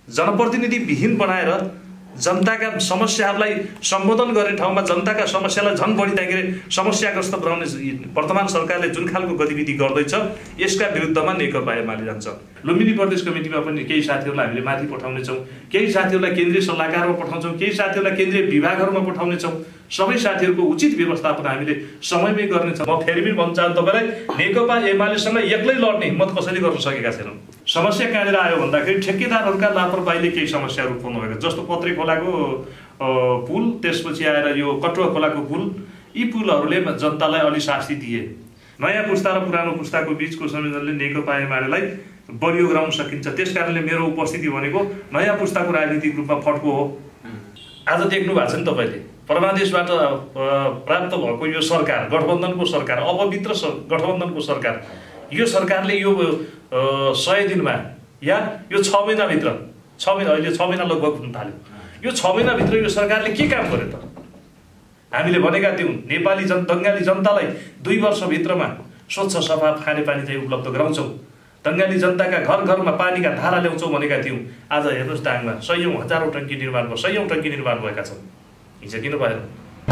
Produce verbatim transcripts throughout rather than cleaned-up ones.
जनप्रतिनिधि विहीन बनाएर जनताका समस्याहरूलाई सम्बोधन गर्ने ठाउँमा जनताका समस्यालाई झन् बढी ताकेर समस्याग्रस्त बनाउने वर्तमान सरकारले जुन खालको गतिविधि गर्दैछ यसका विरुद्धमा नेकपा एमाले जान्छ। लुम्बिनी प्रदेश कमिटीमा पनि केही साथीहरूलाई हामीले माथि पठाउनेछौँ, केही साथीहरूलाई केन्द्रीय सल्लाहकारमा पठाउँछौँ, केही साथीहरूलाई केन्द्रीय विभागहरूमा पठाउनेछौँ। सबै साथीहरूको उचित व्यवस्थापन हामीले समयमै गर्नेछौँ। म फेरि पनि भन्न चाहन्छु तपाईँलाई, नेकपा एमालेसँग एक्लै लड्ने हिम्मत कसैले गर्न सकेका छैनन्। समस्या कहाँनिर आयो भन्दाखेरि ठेकेदारहरूका लापरवाहीले केही समस्याहरू उत्पन्न भएको, जस्तो पत्रे खोलाको पुल, त्यसपछि आएर यो कटुवा खोलाको पुल, यी पुलहरूले जनतालाई अलि शास्ति दिए। नयाँ पुस्ता र पुरानो पुस्ताको बिचको संयोजनले नेकपा एमालेलाई बलियो गराउन सकिन्छ। त्यस कारणले मेरो उपस्थिति भनेको नयाँ पुस्ताको राजनीतिक रूपमा फड्को हो। आज देख्नु भएको छ नि तपाईँले, परमादेशबाट प्राप्त भएको यो सरकार, गठबन्धनको सरकार, अपवित्र गठबन्धनको सरकार, यो सरकारले यो सय दिनमा या यो छ महिनाभित्र छ महिना अहिले छ महिना लगभग हुन थाल्यो, यो छ महिनाभित्र यो सरकारले के काम गर्यो त? हामीले भनेका थियौँ नेपाली जन बङ्गाली जनतालाई दुई वर्षभित्रमा स्वच्छ सफा खानेपानी चाहिँ उपलब्ध गराउँछौँ, बङ्गाली जनताका घर घरमा पानीका धारा ल्याउँछौँ भनेका थियौँ। आज हेर्नुहोस् दाङमा सयौँ हजारौँ टङ्की निर्माण भयो, सयौँ टङ्की निर्माण भएका छन्। हिजो किन भएन?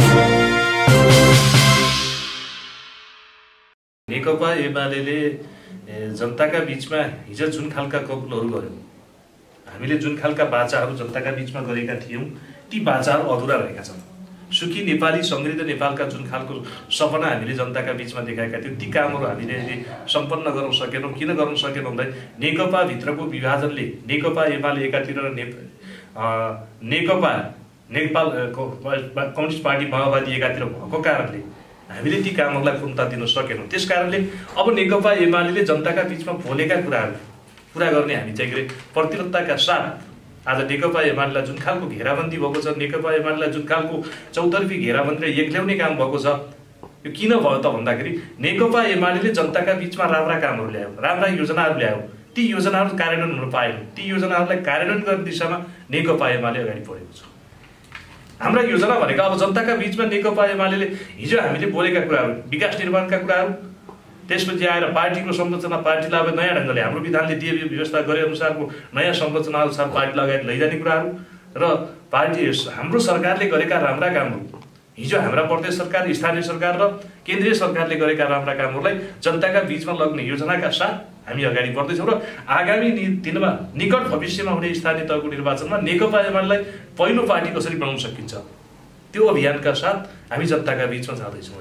नेकपा एमाले जनताका बिचमा हिजो जुन खालका कबुलहरू गर्यो, हामीले जुन खालका बाचाहरू जनताका बिचमा गरेका थियौँ ती बाचाहरू अधुरा रहेका छन्। सुखी नेपाली, समृद्ध नेपालका जुन खालको सपना हामीले जनताका बिचमा देखाएका थियौँ ती कामहरू हामीले सम्पन्न गर्न सकेनौँ। किन गर्न सकेनौँ भन्दा नेकपा भित्रको विभाजनले, नेकपा एमाले एकातिर र ने नेकपा नेपाल कम्युनिस्ट पार्टी माओवादी एकातिर भएको कारणले हामीले ती कामहरूलाई पूर्णता दिन सकेनौँ। त्यस कारणले अब नेकपा एमाले जनताका बिचमा बोलेका कुराहरू पुरा गर्ने हामी चाहिँ के प्रतिबद्धताका साथ आज नेकपा एमालेलाई जुन खालको घेराबन्दी भएको छ, नेकपा एमालेलाई जुन खालको चौतर्फी घेराबन्दीले एक्ल्याउने काम भएको छ, यो किन भयो त भन्दाखेरि नेकपा एमाले जनताका बिचमा राम्रा कामहरू ल्यायो, राम्रा योजनाहरू ल्यायो, ती योजनाहरू कार्यान्वयन हुन पाएन। ती योजनाहरूलाई कार्यान्वयन गर्ने दिशामा नेकपा एमाले अगाडि बढेको छ। हाम्रा योजना भनेको अब जनताका बिचमा नेकपा एमाले हिजो हामीले बोलेका कुराहरू, विकास निर्माणका कुराहरू, त्यसपछि आएर पार्टीको संरचना, पार्टीलाई अब नयाँ ढङ्गले हाम्रो विधानले दिए व्यवस्था गरे अनुसारको नयाँ संरचना अनुसार पार्टी लगायत लैजाने कुराहरू र पार्टी हाम्रो सरकारले गरेका राम्रा कामहरू, हिजो हाम्रा प्रदेश सरकार, स्थानीय सरकार र केन्द्रीय सरकारले गरेका राम्रा कामहरूलाई जनताका बिचमा लग्ने योजनाका साथ हामी अगाडि बढ्दैछौँ र आगामी दिनमा निकट भविष्यमा हुने स्थानीय तहको निर्वाचनमा नेकपा एमालेलाई पहिलो पार्टी कसरी बनाउन सकिन्छ त्यो अभियानका साथ हामी जनताका बिचमा जाँदैछौँ।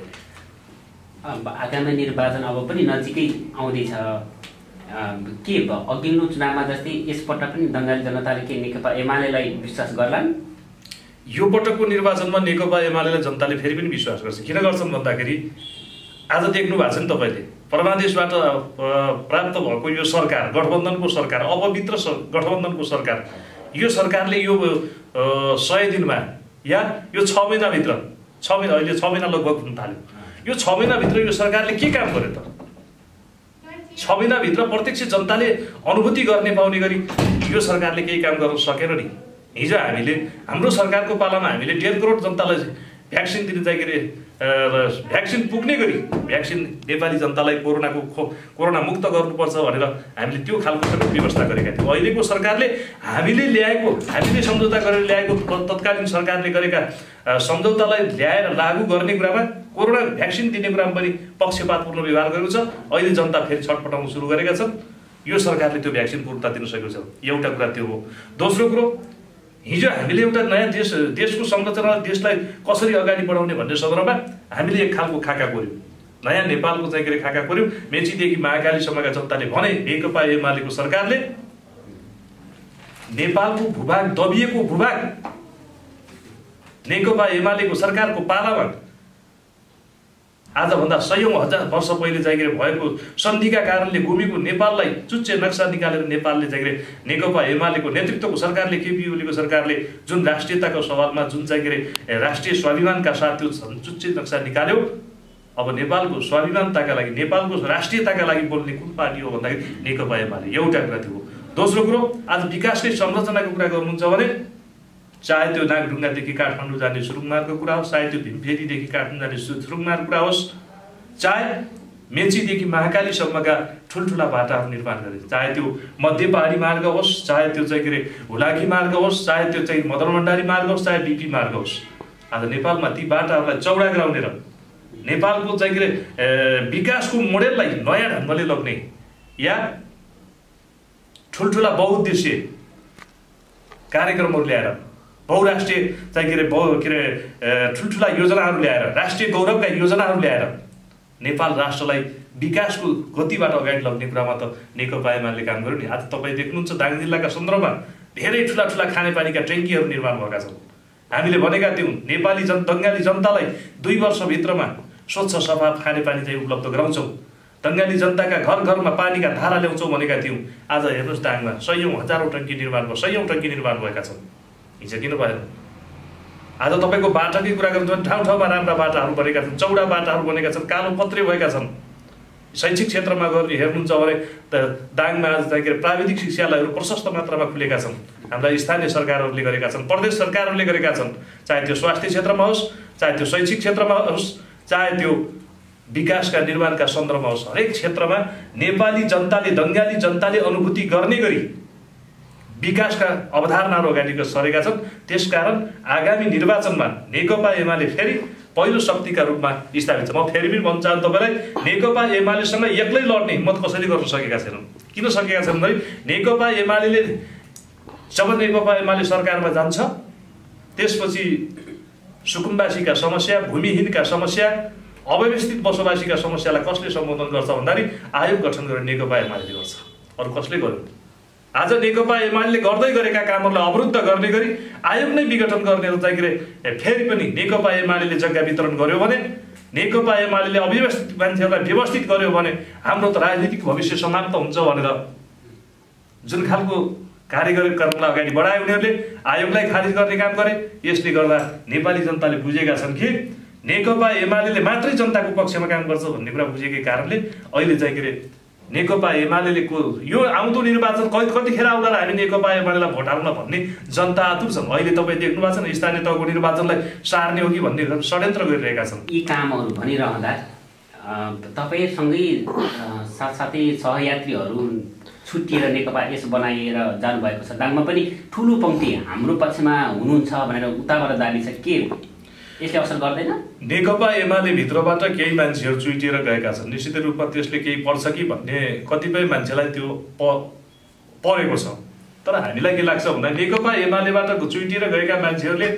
आगामी निर्वाचन अब पनि नजिकै आउँदैछ, के अघिल्लो चुनावमा जस्तै यसपटक पनि बङ्गाली जनताले के नेकपा एमालेलाई विश्वास गर्लान्? यो पटकको निर्वाचनमा नेकपा एमालेलाई जनताले फेरि पनि विश्वास गर्छ। किन गर्छन् भन्दाखेरि आज देख्नु भएको छ नि तपाईँले, परमादेशबाट प्राप्त भएको यो सरकार, गठबन्धनको सरकार, अपवित्र गठबन्धनको सरकार, यो सरकारले यो सय दिनमा या यो छ महिनाभित्र छ महिना अहिले छ महिना लगभग हुन थाल्यो, यो छ महिनाभित्र यो सरकारले के काम गर्यो त? छ महिनाभित्र प्रत्यक्ष जनताले अनुभूति गर्ने पाउने गरी यो सरकारले केही काम गर्न सकेन नि। हिजो हामीले हाम्रो सरकारको पालामा हामीले डेढ करोड जनतालाई भ्याक्सिन दिने चाहिँ के अरे भ्याक्सिन पुग्ने गरी भ्याक्सिन नेपाली जनतालाई कोरोनाको कोरोना मुक्त गर्नुपर्छ भनेर हामीले त्यो खालको व्यवस्था गरेका थियौँ। अहिलेको सरकारले हामीले ल्याएको, हामीले सम्झौता गरेर ल्याएको, तत्कालीन सरकारले गरेका सम्झौतालाई ल्याएर लागू गर्ने कुरामा, कोरोना भ्याक्सिन दिने कुरामा पनि पक्षपातपूर्ण व्यवहार गरेको छ। अहिले जनता फेरि छटपटाउन सुरु गरेका छन्। यो सरकारले त्यो भ्याक्सिन पूर्णता दिन सकेको छ, एउटा कुरा त्यो हो। दोस्रो कुरो, हिजो हामीले एउटा नयाँ देश देशको संरचना, देशलाई कसरी अगाडि बढाउने भन्ने सन्दर्भमा हामीले एक खालको खाका कोर्यौँ, नयाँ नेपालको चाहिँ के अरे खाका कोर्यौँ। मेचीदेखि महाकालीसम्मका जनताले भने नेकपा एमालेको सरकारले नेपालको भूभाग, दबिएको भूभाग नेकपा एमालेको सरकारको पालामा आजभन्दा सयौँ हजार वर्ष पहिले चाहिँ भएको सन्धिका कारणले गुमेको नेपाललाई चुच्चे नक्सा निकालेर नेपालले चाहिँ नेकपा एमालेको नेतृत्वको सरकारले, केपी ओलीको सरकारले जुन राष्ट्रियताको सवालमा जुन चाहिँ राष्ट्रिय स्वाभिमानका साथ त्यो चुच्चे नक्सा निकाल्यो। अब नेपालको स्वाभिमानताका लागि, नेपालको राष्ट्रियताका लागि बोल्ने कुन पार्टी हो भन्दाखेरि नेकपा एमाले, एउटा कुरा त्यो हो। दोस्रो कुरो, आज विकासकै संरचनाको कुरा गर्नुहुन्छ भने चाहे त्यो नागढुङ्गादेखि काठमाडौँ जाने सुरुङ मार्गको कुरा होस्, चाहे त्यो भीमफेरीदेखि काठमाडौँ जाने सुरुङ मार्गको कुरा होस्, चाहे मेचीदेखि महाकालीसम्मका ठुल्ठुला बाटाहरू निर्माण गरे, चाहे त्यो मध्य पहाडी मार्ग होस्, चाहे त्यो चाहिँ के अरे हुलाकी मार्ग होस्, चाहे त्यो चाहिँ मदन भण्डारी मार्ग होस्, चाहे बिपी मार्ग होस्। आज नेपालमा ती बाटाहरूलाई चौडा गराउने र नेपालको चाहिँ के अरे विकासको मोडेललाई नयाँ ढङ्गले लग्ने या ठुल्ठुला बहुउद्देश्य कार्यक्रमहरू ल्याएर बहुराष्ट्रिय चाहिँ के अरे बहु के अरे ठुल्ठुला योजनाहरू ल्याएर राष्ट्रिय गौरवका योजनाहरू ल्याएर नेपाल राष्ट्रलाई विकासको गतिबाट अगाडि लग्ने कुरामा त नेकपा एमाले काम गर्यो नि। आज तपाईँ देख्नुहुन्छ दाङ जिल्लाका सन्दर्भमा धेरै ठुला ठुला खानेपानीका ट्याङ्कीहरू निर्माण भएका छन्। हामीले भनेका थियौँ नेपाली जन बङ्गाली जनतालाई दुई वर्षभित्रमा स्वच्छ सफा खानेपानी चाहिँ उपलब्ध गराउँछौँ, बङ्गाली जनताका घर घरमा पानीका धारा ल्याउँछौँ भनेका थियौँ। आज हेर्नुहोस् दाङमा सयौँ हजारौँ टङ्की निर्माण भयो, सयौँ टङ्की निर्माण भएका छन्। हिजो किन भएन? आज तपाईँको बाटाकै कुरा गर्नु भने ठाउँ ठाउँमा राम्रा बाटाहरू बनेका छन्, चौडा बाटाहरू बनेका छन्, कालो पत्रे भएका छन्। शैक्षिक क्षेत्रमा गर्ने हेर्नुहुन्छ भने त दाङमा आज चाहिँ के अरे प्राविधिक शिक्षालयहरू प्रशस्त मात्रामा खुलेका छन्। हाम्रा स्थानीय सरकारहरूले गरेका छन्, प्रदेश सरकारहरूले गरेका छन्, चाहे त्यो स्वास्थ्य क्षेत्रमा होस्, चाहे त्यो शैक्षिक क्षेत्रमा होस्, चाहे त्यो विकासका निर्माणका सन्दर्भमा होस्, हरेक क्षेत्रमा नेपाली जनताले बङ्गाली जनताले अनुभूति गर्ने गरी विकासका अवधारणाहरू अगाडि सरेका छन्। त्यसकारण आगामी निर्वाचनमा नेकपा एमाले फेरि पहिलो शक्तिका रूपमा स्थापित छ। म फेरि पनि भन्न चाहन्छु तपाईँलाई, नेकपा एमालेसँग एक्लै लड्ने हिम्मत कसैले गर्न सकेका छैनन्। किन सकेका छन् भने नेकपा एमाले जब नेकपा एमाले सरकारमा जान्छ त्यसपछि सुकुम्बासीका समस्या, भूमिहीनका समस्या, अव्यवस्थित बसोबासीका समस्यालाई कसले सम्बोधन गर्छ भन्दाखेरि आयोग गठन गरेर नेकपा एमाले गर्छ, अरू कसले गर्यो? आज नेकपा एमाले गर्दै गरेका कामहरूलाई अवरुद्ध गर्ने गरी आयोग नै विघटन गर्ने र चाहिँ के अरे फेरि पनि नेकपा एमाले जग्गा वितरण गर्यो भने, नेकपा एमाले अव्यवस्थित मान्छेहरूलाई व्यवस्थित गर्यो भने हाम्रो त राजनीतिक भविष्य समाप्त हुन्छ भनेर जुन खालको कार्यक्रमलाई अगाडि बढायो उनीहरूले, आयोगलाई खारिज गर्ने काम गरे। यसले गर्दा नेपाली जनताले बुझेका छन् कि नेकपा एमाले मात्रै जनताको पक्षमा काम गर्छ भन्ने कुरा बुझेकै कारणले अहिले चाहिँ के अरे नेकपा एमाले को यो आउँदो निर्वाचन कति कतिखेर आउला र हामी नेकपा एमालेलाई भोट हाल्न भन्ने जनता आतुर छन्। अहिले तपाईँ देख्नु भएको छ नि, स्थानीय तहको निर्वाचनलाई सार्ने हो कि भन्ने षड्यन्त्र गरिरहेका छन्। यी कामहरू भनिरहँदा तपाईँसँगै साथसाथै सहयात्रीहरू छुट्टिएर नेकपा यस बनाएर जानुभएको छ। दाङमा पनि ठुलो पङ्क्ति हाम्रो पक्षमा हुनुहुन्छ भनेर उताबाट जाने छ, के यसले असर गर्दैन? नेकपा एमाले भित्रबाट केही मान्छेहरू चुइटिएर गएका छन्, निश्चित रूपमा त्यसले केही पर्छ कि भन्ने कतिपय मान्छेलाई त्यो प परेको छ। तर हामीलाई के लाग्छ भन्दा नेकपा एमालेबाट चुइटिएर गएका मान्छेहरूले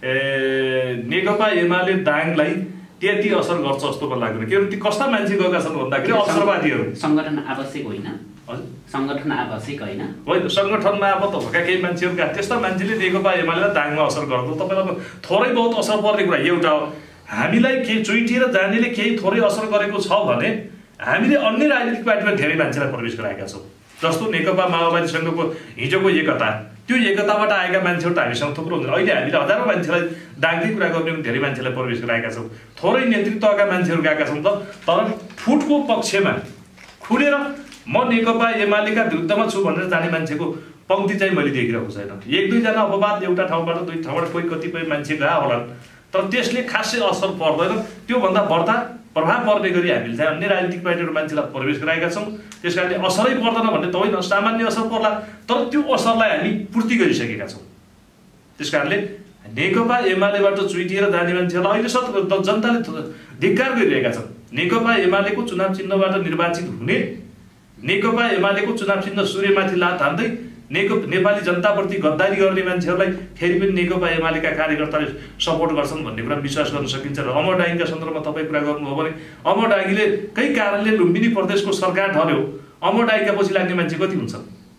नेकपा एमाले दाङलाई त्यति असर गर्छ जस्तो पनि लाग्दैन। किनभने ती कस्ता मान्छे गएका छन् भन्दाखेरि अवसरवादीहरू। सङ्गठन आवश्यक होइन, सङ्गठन आवश्यक होइन होइन सङ्गठनमा अब त भएका केही मान्छेहरूका त्यस्ता मान्छेले नेकपा एमालेलाई दाङमा असर गर्दो तपाईँलाई थोरै बहुत असर पर्ने कुरा एउटा हो। हामीलाई केही चुइटिएर जानेले केही थोरै असर गरेको छ भने हामीले अन्य राजनीतिक पार्टीमा धेरै मान्छेलाई प्रवेश गराएका छौँ। जस्तो नेकपा माओवादीसँगको हिजोको एकता, त्यो एकताबाट आएका मान्छेहरू त हामीसँग थुप्रो हुन्छ। अहिले हामीले हजारौँ मान्छेलाई दाङकै कुरा गर्ने पनि धेरै मान्छेलाई प्रवेश गराएका छौँ। थोरै नेतृत्वका मान्छेहरू गएका छौँ त, तर फुटको पक्षमा खुलेर म नेकपा एमालेका विरुद्धमा छु भनेर जाने मान्छेको पङ्क्ति चाहिँ मैले देखिरहेको छैन। एक दुईजना अपवाद एउटा ठाउँबाट दुई ठाउँबाट कोही कतिपय मान्छे गए होलान्, तर त्यसले खासै असर पर्दैन। त्योभन्दा बढ्ता प्रभाव पर्ने गरी हामीले चाहिँ अन्य राजनीतिक पार्टीहरू मान्छेलाई प्रवेश गराएका छौँ। त्यस कारणले असरै पर्दैन भन्ने त होइन, सामान्य असर पर्ला, तर त्यो असरलाई हामी पूर्ति गरिसकेका छौँ। त्यस कारणले नेकपा एमालेबाट चुइटिएर जाने मान्छेहरूलाई अहिले सत जनताले धिक्कार गरिरहेका छन्। नेकपा एमालेको चुनाव चिन्हबाट निर्वाचित हुने, नेकपा एमालेको चुनाव चिन्ह सूर्यमाथि लात हान्दै नेकपा नेपाली जनताप्रति गद्दारी गर्ने मान्छेहरूलाई फेरि पनि नेकपा एमालेका कार्यकर्ताले सपोर्ट गर्छन् भन्ने कुरा विश्वास गर्न सकिन्छ। र अमर डाङ्गीका सन्दर्भमा तपाईँ कुरा गर्नुभयो भने अमर डाङ्गीले केही कारणले लुम्बिनी प्रदेशको सरकार ढल्यो, अमर डाङ्गीका पछि लाग्ने मान्छे कति हुन्छ?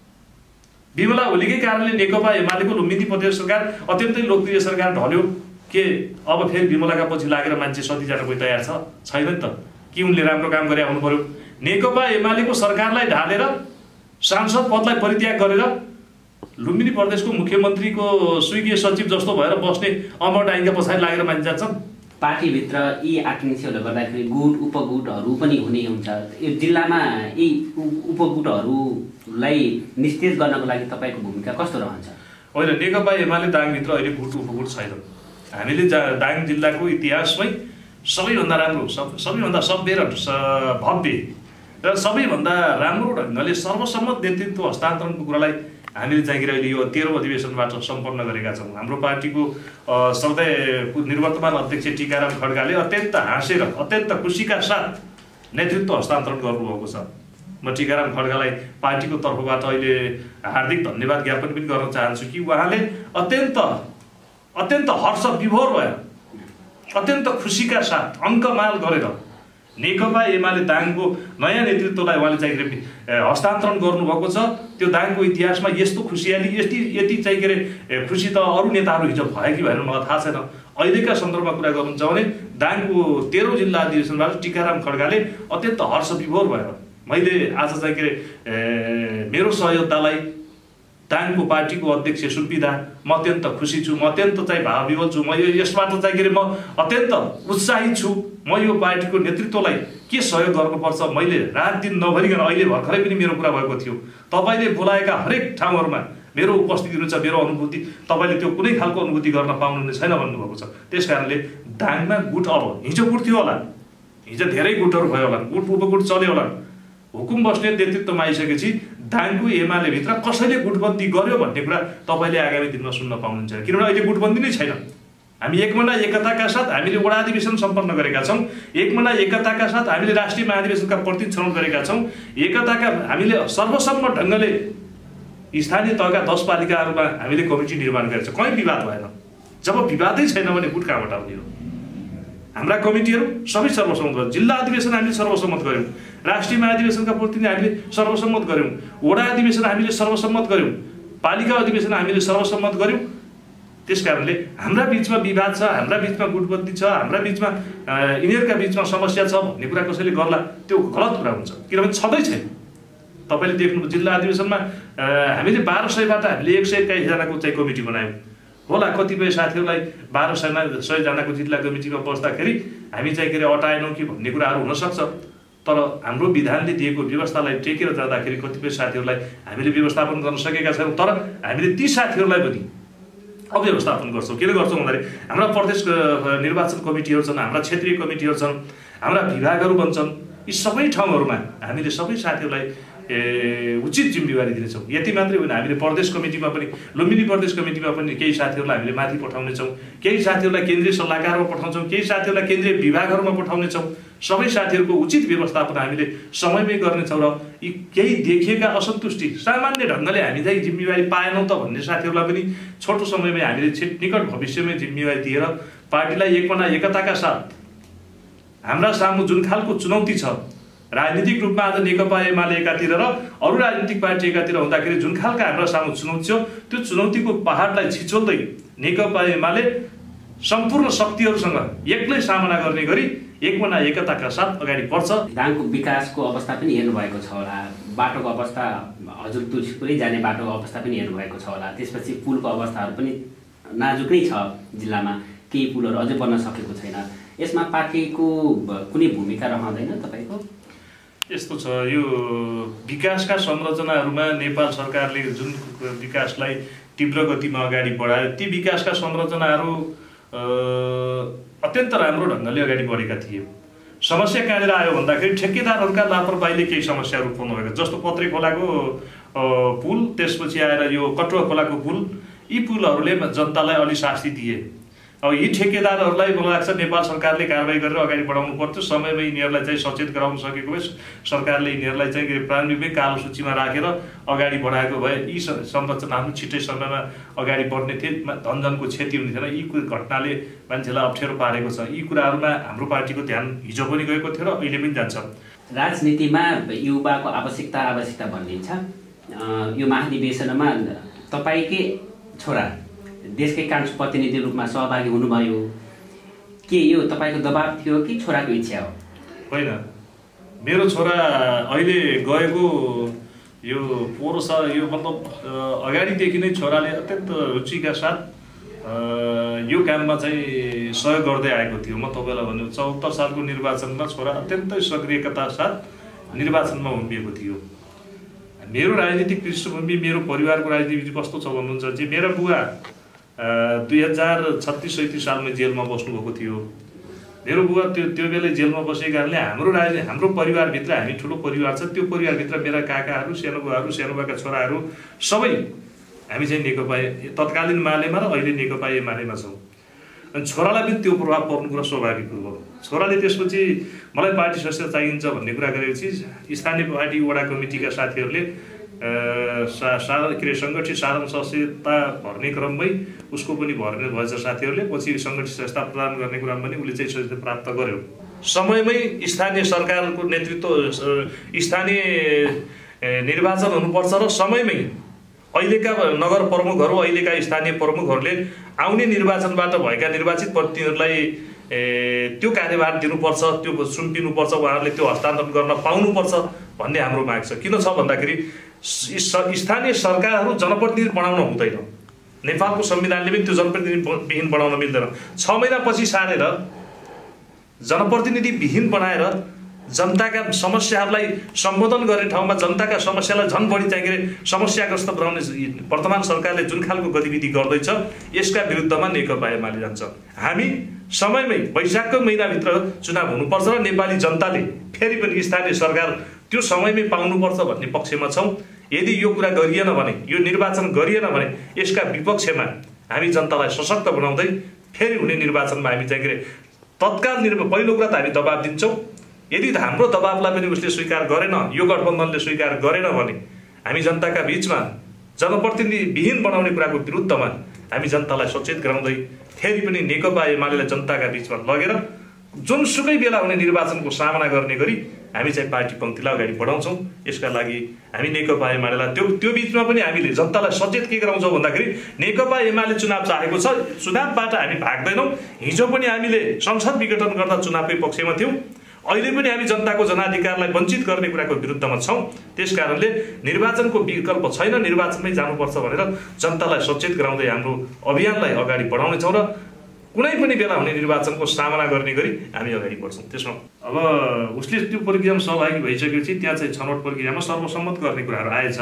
विमला ओलीकै कारणले नेकपा एमालेको लुम्बिनी प्रदेश सरकार अत्यन्तै लोकप्रिय सरकार ढल्यो, के अब फेरि विमलाका पछि लागेर मान्छे सती जान कोही तयार छ? छैन नि त। कि उनले राम्रो काम गरे आउनु पर्यो? नेकपा एमालेको सरकारलाई ढालेर सांसद पदलाई परित्याग गरेर लुम्बिनी प्रदेशको मुख्यमन्त्रीको स्वर्गीय सचिव जस्तो भएर बस्ने अमर डाङ्गीका पछाडि लागेर मान्छे जान्छन्। पार्टीभित्र यी आकाङ्क्षीहरूले गर्दाखेरि गुट उपगुटहरू पनि हुने हुन्छ। यो जिल्लामा यी उपगुटहरूलाई निस्तेज गर्नको लागि तपाईँको भूमिका कस्तो रहन्छ? होइन, नेकपा एमाले दाङभित्र अहिले गुट उपगुट छैन। हामीले दाङ जिल्लाको इतिहासमै सबैभन्दा राम्रो सब सबैभन्दा सभ्य र भव्य र सबैभन्दा राम्रो ढङ्गले सर्वसम्मत नेतृत्व हस्तान्तरणको कुरालाई हामीले चाहिँ अहिले यो तेह्रौँ अधिवेशनबाट सम्पन्न गरेका छौँ। हाम्रो पार्टीको सधैँ निर्वर्तमान अध्यक्ष टीकाराम खड्गाले अत्यन्त हाँसेर अत्यन्त खुसीका साथ नेतृत्व हस्तान्तरण गर्नुभएको छ। म टीकाराम खड्गालाई पार्टीको तर्फबाट अहिले हार्दिक धन्यवाद ज्ञापन पनि गर्न चाहन्छु कि उहाँले अत्यन्त अत्यन्त हर्ष विभोर भएर अत्यन्त खुसीका साथ अङ्कमाल गरेर नेकपा एमाले दाङको नयाँ नेतृत्वलाई उहाँले चाहिँ हस्तान्तरण गर्नुभएको छ। त्यो दाङको इतिहासमा यस्तो खुसियाली यति यति चाहिँ के अरे खुसी त अरू नेताहरू हिजो भयो कि भएन मलाई थाहा छैन। अहिलेका सन्दर्भमा कुरा गर्नुहुन्छ भने दाङको तेह्रौँ जिल्ला अधिवेशनबाट टीकाराम खड्गाले अत्यन्त हर्ष विभोर भएर मैले आज चाहिँ के अरे मेरो सहयोगतालाई दाङको पार्टीको अध्यक्ष सुम्पिँदा म अत्यन्त खुसी छु, म अत्यन्त चाहिँ भावविवल छु, म यो यसबाट चाहिँ के अरे म अत्यन्त उत्साहित छु। म यो पार्टीको नेतृत्वलाई के सहयोग गर्नुपर्छ मैले रात दिन नभरिकन अहिले भर्खरै पनि मेरो कुरा भएको थियो। तपाईँले बोलाएका हरेक ठाउँहरूमा मेरो उपस्थिति हुन्छ, मेरो अनुभूति तपाईँले त्यो कुनै खालको अनुभूति गर्न पाउनु छैन भन्नुभएको छ। त्यस कारणले दाङमा गुट अब हिजो गुट थियो होला, हिजो धेरै गुटहरू भयो होला, गुट उपगुट चल्यो होला। हुकुम बस्ने नेतृत्वमा आइसकेपछि दाङको एमाले भित्र कसैले गुटबन्दी गर्यो भन्ने कुरा तपाईँले आगामी दिनमा सुन्न पाउनुहुन्छ, किनभने अहिले गुटबन्दी नै छैन। हामी एकमना एकताका साथ हामीले वडा अधिवेशन सम्पन्न गरेका छौँ, एकमना एकताका साथ हामीले राष्ट्रिय महाधिवेशनका प्रतिनिधि छनौट गरेका छौँ, एकताका हामीले सर्वसम्मत ढङ्गले स्थानीय तहका दस पालिकाहरूमा हामीले कमिटी निर्माण गरेका छौँ। कहीँ विवाद भएन। जब विवादै छैन भने गुट कहाँबाट आउने हो? हाम्रा कमिटीहरू सबै सर्वसम्मत गऱ्यौँ, जिल्ला अधिवेशन हामीले सर्वसम्मत गऱ्यौँ, राष्ट्रिय महाधिवेशनका प्रतिनिधि हामीले सर्वसम्मत गऱ्यौँ, वडा अधिवेशन हामीले सर्वसम्मत गऱ्यौँ, पालिका अधिवेशन हामीले सर्वसम्मत गऱ्यौँ। त्यस कारणले हाम्रा बिचमा विवाद छ, हाम्रा बिचमा गुटबन्दी छ, हाम्रा बिचमा यिनीहरूका बिचमा समस्या छ भन्ने कुरा कसैले गर्ला त्यो गलत कुरा हुन्छ, किनभने छँदै छैन। तपाईँले देख्नु जिल्ला अधिवेशनमा हामीले बाह्र सयबाट हामीले एक सय एक्काइसजनाको चाहिँ कमिटी बनायौँ होला। कतिपय साथीहरूलाई बाह्र सयमा सयजनाको जिल्ला कमिटीमा बस्दाखेरि हामी चाहिँ के अरे अटाएनौँ कि भन्ने कुराहरू हुनसक्छ, तर हाम्रो विधानले दिएको व्यवस्थालाई टेकेर जाँदाखेरि कतिपय साथीहरूलाई हामीले व्यवस्थापन गर्न सकेका छैनौँ। तर हामीले ती साथीहरूलाई पनि अव्यवस्थापन गर्छौँ। किन गर्छौँ भन्दाखेरि हाम्रा प्रदेश निर्वाचन कमिटीहरू छन्, हाम्रा क्षेत्रीय कमिटीहरू छन्, हाम्रा विभागहरू बन्छन्। यी सबै ठाउँहरूमा हामीले सबै साथीहरूलाई ए उचित जिम्मेवारी दिनेछौँ। यति मात्रै होइन, हामीले प्रदेश कमिटीमा पनि लुम्बिनी प्रदेश कमिटीमा पनि केही साथीहरूलाई हामीले माथि पठाउनेछौँ, केही साथीहरूलाई केन्द्रीय सल्लाहकारमा पठाउँछौँ, केही साथीहरूलाई केन्द्रीय विभागहरूमा पठाउनेछौँ। सबै साथीहरूको उचित व्यवस्थापन हामीले समयमै गर्नेछौँ र यी केही देखिएका असन्तुष्टि सामान्य ढङ्गले हामी चाहिँ जिम्मेवारी पाएनौँ त भन्ने साथीहरूलाई पनि छोटो समयमै हामीले निकट भविष्यमै जिम्मेवारी दिएर पार्टीलाई एकमना एकताका साथ हाम्रा सामु जुन खालको चुनौती छ, राजनीतिक रूपमा आज नेकपा एमाले एकातिर र अरू राजनीतिक पार्टी एकातिर हुँदाखेरि जुन खालका हाम्रा सामु चुनौती छ, त्यो चुनौतीको पहाडलाई छिचोल्दै नेकपा एमाले सम्पूर्ण शक्तिहरूसँग एक्लै सामना गर्ने गरी एकमना एकताका साथ अगाडि बढ्छ। दाङको विकासको अवस्था पनि हेर्नुभएको छ होला, बाटोको अवस्था हजुर तुलसीपुरै जाने बाटोको अवस्था पनि हेर्नुभएको छ होला, त्यसपछि पुलको अवस्थाहरू पनि नाजुकै छ जिल्लामा, केही पुलहरू अझै बन्न सकेको छैन। यसमा पार्टीको कुनै भूमिका रहँदैन तपाईँको? यस्तो छ, यो विकासका संरचनाहरूमा नेपाल सरकारले जुन विकासलाई तीव्र गतिमा अगाडि बढायो ती विकासका संरचनाहरू अत्यन्त राम्रो ढङ्गले अगाडि बढेका थिए। समस्या कहाँनिर आयो भन्दाखेरि ठेकेदारहरूका लापरवाहीले केही समस्याहरू उत्पन्न भएको, जस्तो पत्रे खोलाको पुल, त्यसपछि आएर यो कटुवा खोलाको पुल, यी पुलहरूले जनतालाई अलि शास्ति दिए। अब यी ठेकेदारहरूलाई मलाई लाग्छ नेपाल सरकारले कारवाही गरेर अगाडि बढाउनु पर्थ्यो। समयमा यिनीहरूलाई चाहिँ सचेत गराउन सकेको भए सरकारले यिनीहरूलाई चाहिँ प्रारम्भिकमै कालो सूचीमा राखेर अगाडि बढाएको भए यी संरचनाहरू छिट्टै समयमा अगाडि बढ्ने थिए, धनजनको क्षति हुने थिएन। यी घटनाले मान्छेलाई अप्ठ्यारो पारेको छ। यी कुराहरूमा हाम्रो पार्टीको ध्यान हिजो पनि गएको थियो र अहिले पनि जान्छ। राजनीतिमा युवाको आवश्यकता आवश्यकता भनिन्छ। यो महाधिवेशनमा तपाईँकै छोरा देशकै कान्छो प्रतिनिधि रूपमा सहभागी हुनुभयो, के यो तपाईँको दबाब थियो कि छोराको इच्छा हो? होइन, मेरो छोरा अहिले गएको यो पोहोर साल यो मतलब अगाडिदेखि नै छोराले अत्यन्त रुचिका साथ यो काममा चाहिँ सहयोग गर्दै आएको थियो। म तपाईँलाई भन्नु चौहत्तर सालको निर्वाचनमा छोरा अत्यन्तै सक्रियता साथ निर्वाचनमा उभिएको थियो। मेरो राजनीतिक पृष्ठभूमि, मेरो परिवारको राजनीति कस्तो छ भन्नुहुन्छ चाहिँ मेरा बुवा दुई हजार छत्तिस सैतिस सालमा जेलमा बस्नुभएको थियो। मेरो बुवा त्यो त्यो बेला जेलमा बसेको कारणले हाम्रो राज हाम्रो परिवारभित्र हामी ठुलो परिवार छ, त्यो परिवारभित्र मेरा काकाहरू, सानो बुवाहरू, सानो बुवाका छोराहरू सबै हामी चाहिँ नेकपा तत्कालीन मालेमा र अहिले नेकपा एमालेमा छौँ। अनि छोरालाई पनि त्यो प्रभाव पर्नु कुरा स्वाभाविक हो। छोराले त्यसपछि मलाई पार्टी सदस्य चाहिन्छ भन्ने कुरा गरेपछि स्थानीय पार्टी वडा कमिटीका साथीहरूले सा सा के अरे सङ्गठित साधारण सदस्यता भर्ने क्रममै उसको पनि भर्ने भएछ साथीहरूले। पछि सङ्गठित संस्था प्रदान गर्ने कुरामा पनि उसले चाहिँ सदस्यता प्राप्त गर्यो। समयमै स्थानीय सरकारको नेतृत्व स्थानीय निर्वाचन हुनुपर्छ र समयमै अहिलेका नगर प्रमुखहरू अहिलेका स्थानीय प्रमुखहरूले आउने निर्वाचनबाट भएका निर्वाचित प्रतिनिधिहरूलाई त्यो कार्यभार दिनुपर्छ, त्यो सुम्पिनुपर्छ, उहाँहरूले त्यो हस्तान्तरण गर्न पाउनुपर्छ भन्ने हाम्रो माग छ। किन छ भन्दाखेरि स्थानीय सरकारहरू जनप्रतिनिधि बनाउन हुँदैन। नेपालको संविधानले पनि त्यो जनप्रतिनिधिविहीन बनाउन मिल्दैन। छ महिनापछि सारेर जनप्रतिनिधि विहीन बनाएर जनताका समस्याहरूलाई सम्बोधन गर्ने ठाउँमा जनताका समस्यालाई झन् बढी चाहिँ के अरे समस्याग्रस्त बनाउने वर्तमान सरकारले जुन खालको गतिविधि गर्दैछ यसका विरुद्धमा नेकपा एमाले जान्छ। हामी समयमै वैशाखको महिनाभित्र चुनाव हुनुपर्छ र नेपाली जनताले फेरि पनि स्थानीय सरकार त्यो समयमै पाउनुपर्छ भन्ने पक्षमा छौँ। यदि यो कुरा गरिएन भने, यो निर्वाचन गरिएन भने यसका विपक्षमा हामी जनतालाई सशक्त बनाउँदै फेरि हुने निर्वाचनमा हामी चाहिँ के अरे तत्काल निर्वाचन पहिलो कुरा त हामी दबाब दिन्छौँ। यदि हाम्रो दबाबलाई पनि उसले स्वीकार गरेन, यो गठबन्धनले स्वीकार गरेन भने हामी जनताका बिचमा जनप्रतिनिधि विहीन बनाउने कुराको विरुद्धमा हामी जनतालाई सचेत गराउँदै फेरि पनि नेकपा एमालेलाई जनताका बिचमा लगेर जुनसुकै बेला हुने निर्वाचनको सामना गर्ने गरी हामी चाहिँ पार्टी पङ्क्तिलाई अगाडि बढाउँछौँ। यसका लागि हामी नेकपा एमालेलाई त्यो त्यो बिचमा पनि हामीले जनतालाई सचेत के गराउँछौँ भन्दाखेरि नेकपा एमाले चुनाव चाहेको छ, चुनावबाट हामी भाग्दैनौँ। हिजो पनि हामीले संसद विघटन गर्दा चुनावकै पक्षमा थियौँ, अहिले पनि हामी जनताको जनाधिकारलाई वञ्चित गर्ने कुराको विरुद्धमा छौँ। त्यसकारणले निर्वाचनको विकल्प छैन, निर्वाचनमै जानुपर्छ भनेर जनतालाई सचेत गराउँदै हाम्रो अभियानलाई अगाडि बढाउनेछौँ र कुनै पनि बेला हुने निर्वाचनको सामना गर्ने गरी हामी अगाडि बढ्छौँ। त्यसमा अब उसले त्यो प्रक्रियामा सहभागी भइसकेपछि त्यहाँ चाहिँ छनौट प्रक्रियामा सर्वसम्मत गर्ने कुराहरू आएछ।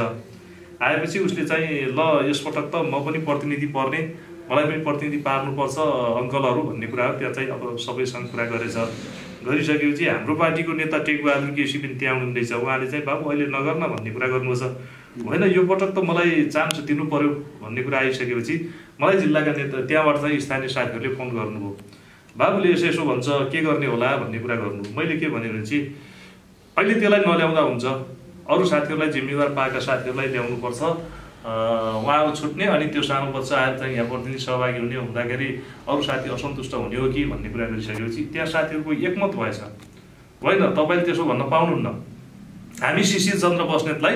आएपछि उसले चाहिँ ल यसपटक त म पनि प्रतिनिधि पर्ने, मलाई पनि प्रतिनिधि पार्नुपर्छ अङ्कलहरू भन्ने कुराहरू त्यहाँ चाहिँ अब सबैसँग कुरा गरेछ। गरिसकेपछि हाम्रो पार्टीको नेता टेकबहादुर केसी पनि त्यहाँ हुनुहुँदैछ। उहाँले चाहिँ बाबु अहिले नगर्न भन्ने कुरा गर्नुभएको छ। होइन यो पटक त मलाई चान्स दिनु पर्यो भन्ने कुरा आइसकेपछि मलाई जिल्लाका नेता त्यहाँबाट चाहिँ स्थानीय साथीहरूले फोन गर्नुभयो। बाबुले यसो यसो भन्छ के गर्ने होला भन्ने कुरा गर्नुभयो। मैले के भने भने चाहिँ अहिले त्यसलाई नल्याउँदा हुन्छ, अरू साथीहरूलाई जिम्मेवार पाएका साथीहरूलाई ल्याउनुपर्छ, उहाँहरू छुट्ने अनि त्यो सानो बच्चा आएर चाहिँ यहाँ प्रतिनिधि सहभागी हुने हुँदाखेरि अरू साथी असन्तुष्ट हुने हो कि भन्ने कुरा गरिसकेपछि त्यहाँ साथीहरूको एकमत भएछ। होइन तपाईँले त्यसो भन्न पाउनुहुन्न, हामी शिशिर चन्द्र बस्नेतलाई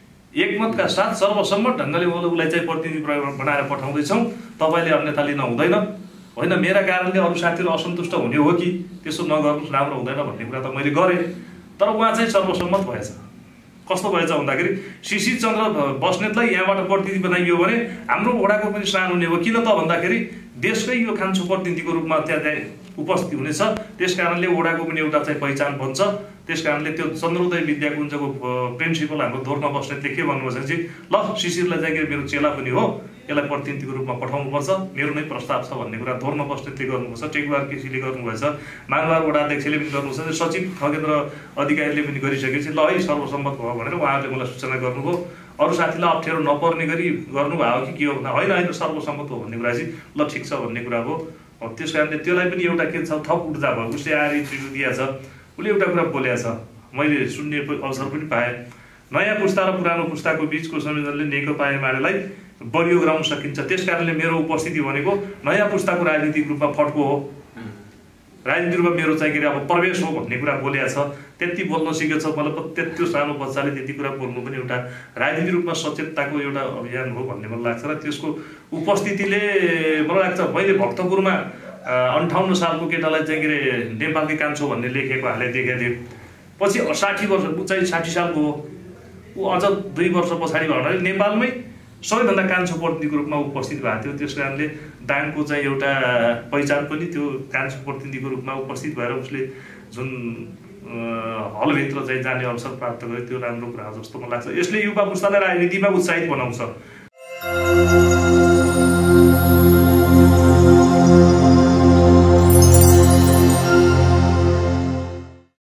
एकमतका साथ सर्वसम्मत ढङ्गले उसलाई चाहिँ प्रतिनिधि बनाएर पठाउँदैछौँ, तपाईँले अन्यथा लिन हुँदैन। होइन मेरा कारणले अरू साथीहरू असन्तुष्ट हुने हो कि त्यसो नगर्नु राम्रो हुँदैन भन्ने कुरा त मैले गरेँ, तर उहाँ चाहिँ सर्वसम्मत भएछ। कस्तो भएछ भन्दाखेरि शिशिर चन्द्र बस्नेतलाई यहाँबाट प्रतिनिधि बनाइयो भने हाम्रो वडाको पनि सानो हुने हो। किन त भन्दाखेरि देशकै यो कान्छो प्रतिनिधिको रूपमा त्यहाँ चाहिँ उपस्थित हुनेछ, त्यस कारणले वडाको पनि एउटा चाहिँ पहिचान बन्छ। त्यस कारणले त्यो चन्द्रोदय विद्याकुञ्जको प्रिन्सिपल हाम्रो धोर्न बस्नेतले के भन्नुभएको छ चाहिँ ल शिशिरलाई चाहिँ मेरो चेला पनि हो, यसलाई प्रतिनिधिको रूपमा पठाउनुपर्छ, मेरो नै प्रस्ताव छ भन्ने कुरा धोर्न बस्नेतले गर्नुपर्छ, टेकबहादुर केसीले गर्नुभएछ, मानवार वडा अध्यक्षले पनि गर्नुहुन्छ, सचिव खगेन्द्र अधिकारीले पनि गरिसकेपछि ल है सर्वसम्मत भयो भनेर उहाँहरूले मलाई सूचना गर्नुभयो। अरू साथीलाई अप्ठ्यारो नपर्ने गरी गर्नुभयो कि के हो भन्दा होइन होइन सर्वसम्मत हो भन्ने कुरा चाहिँ ल ठिक छ भन्ने कुरा हो। अब त्यस कारणले त्यसलाई पनि एउटा के छ थप ऊर्जा भयो, उसले आएर इन्टरभ्यू दिएछ, उसले एउटा कुरा बोलेको छ, मैले सुन्ने अवसर पनि पाएँ। नयाँ पुस्ता र पुरानो पुस्ताको बिचको संयोजनले नेकपा एमालेलाई बलियो गराउन सकिन्छ। त्यस कारणले मेरो उपस्थिति भनेको नयाँ पुस्ताको राजनीतिक रूपमा फड्को हो, राजनीतिक रूपमा मेरो चाहिँ के अरे अब प्रवेश हो भन्ने कुरा बोलेको छ। त्यति बोल्न सिकेको छ, मतलब त्यत्रो सानो बच्चाले त्यति कुरा बोल्नु पनि एउटा राजनीतिक रूपमा सचेतताको एउटा अभियान हो भन्ने मलाई लाग्छ। र त्यसको उपस्थितिले मलाई लाग्छ मैले भक्तपुरमा अन्ठाउन्न सालको केटालाई चाहिँ के अरे नेपालकै कान्छो भन्ने लेखेको हाले देखेको थिएँ। पछि साठी वर्ष ऊ चाहिँ साठी सालको हो, ऊ अझ दुई वर्ष पछाडि भन्नाले नेपालमै सबैभन्दा कान्छो प्रतिनिधिको रूपमा उपस्थित भएको थियो। त्यस कारणले दाङको चाहिँ एउटा पहिचान पनि त्यो कान्छो प्रतिनिधिको रूपमा उपस्थित भएर उसले जुन हलभित्र चाहिँ जाने अवसर प्राप्त गर्यो त्यो राम्रो कुरा हो जस्तो मलाई लाग्छ। यसले युवा पुस्तालाई राजनीतिमा उत्साहित बनाउँछ।